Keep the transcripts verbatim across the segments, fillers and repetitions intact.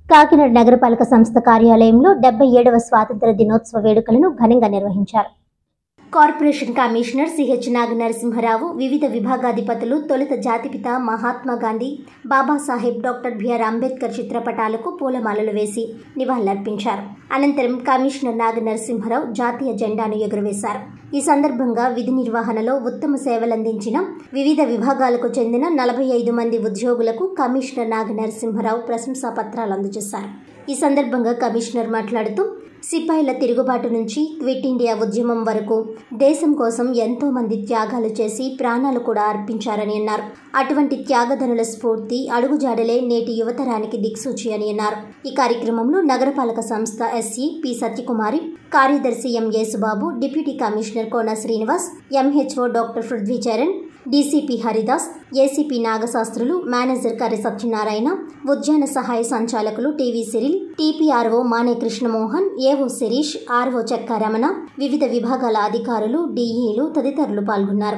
కాకినాడ నగరపాలక సంస్థ కార్యాలయంలో డెబ్బై ఏడవ స్వాతంత్ర దినోత్సవ వేడుకలను ఘనంగా నిర్వహించారు. కార్పొరేషన్ కమిషనర్ సిహెచ్ నాగనరసింహరావు, వివిధ విభాగాధిపతులు తొలుత జాతిపిత మహాత్మా గాంధీ, బాబాసాహెబ్ డాక్టర్ బిఆర్ అంబేద్కర్ చిత్రపటాలకు పూలమాలలు వేసి నివాళులర్పించారు. అనంతరం కమిషనర్ నాగనరసింహరావు జాతీయ జెండాను ఎగురవేశారు. ఈ సందర్భంగా విధి నిర్వహణలో ఉత్తమ సేవలందించిన వివిధ విభాగాలకు చెందిన నలభై ఐదు మంది ఉద్యోగులకు కమిషనర్ నాగనరసింహరావు ప్రశంసా పత్రాలు అందజేశారు. ఈ సందర్భంగా కమిషనర్ మాట్లాడుతూ సిపాయిల తిరుగుబాటు నుంచి క్విట్ ఇండియా ఉద్యమం వరకు దేశం కోసం ఎంతో మంది త్యాగాలు చేసి ప్రాణాలు కూడా అర్పించారని అన్నారు. అటువంటి త్యాగధనుల స్ఫూర్తి అడుగుజాడలే నేటి యువతరానికి దిక్సూచి అని అన్నారు. ఈ కార్యక్రమంలో నగరపాలక సంస్థ ఎస్ఈ పి సత్యకుమారి, కార్యదర్శి M Yesubabu, deputy commissioner Kona Srinivas, MHO doctor Prithvicharan, DCP Haridas, ACP Nagasastrulu, manager Karri Satyanarayana, ఉద్యాన సహాయ సంచాలకులు TV Cyril, TPRO Mane Krishnamohan, AO Shirish, RO Chekkaramana, వివిధ విభాగాల అధికారులు, డీఈలు తదితరులు పాల్గొన్నారు.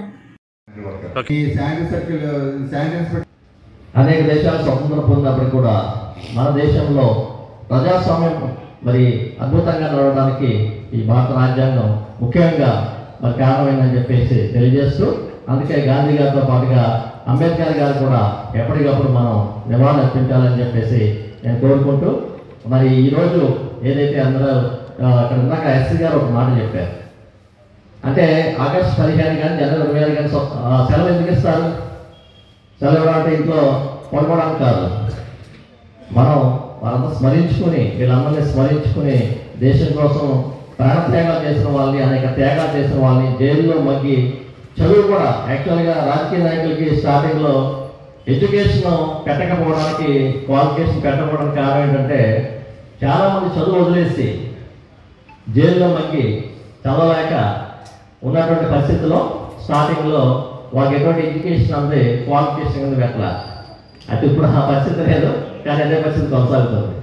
అనేక దేశాలు స్వతంత్రం పొందినప్పుడు కూడా మన దేశంలో ప్రజాస్వామ్యం మరి అద్భుతంగా నడవడానికి ఈ భారత రాజ్యాంగం ముఖ్యంగా మరి కారణమైందని చెప్పేసి తెలియజేస్తూ, అందుకే గాంధీ గారితో పాటుగా అంబేద్కర్ గారు కూడా ఎప్పటికప్పుడు మనం నివాళులు అర్పించాలని చెప్పేసి నేను కోరుకుంటూ, మరి ఈరోజు ఏదైతే అందరూ అక్కడ ఉన్నాక ఎస్సీ గారు ఒక మాట చెప్పారు, అంటే ఆగస్టు పదిహేను కానీ జనవరి ఇరవై ఆరు కానీ సెలవు ఎందుకు ఇస్తారు? సెలవు అంటే ఇంట్లో పడుకోవడానికి కాదు, మనం వాళ్ళంతా స్మరించుకుని వీళ్ళందరినీ స్మరించుకుని దేశం కోసం ప్రాణత్యాగాలు చేసిన వాళ్ళని, అనేక త్యాగాలు చేసిన వాళ్ళని, జైల్లో మగ్గి చదువు కూడా యాక్చువల్గా రాజకీయ నాయకులకి స్టార్టింగ్లో ఎడ్యుకేషన్ పెట్టకపోవడానికి, క్వాలిఫికేషన్ పెట్టకపోవడానికి కారణం ఏంటంటే చాలామంది చదువు వదిలేసి జైల్లో మగ్గి చదవలేక ఉన్నటువంటి పరిస్థితుల్లో స్టార్టింగ్లో వాళ్ళకి ఎటువంటి ఎడ్యుకేషన్ అంది క్వాలిఫికేషన్ కింద పెట్టాల. అయితే ఇప్పుడు ఆ పరిస్థితి లేదు, కానీ అదే పరిస్థితి కొనసాగుతుంది.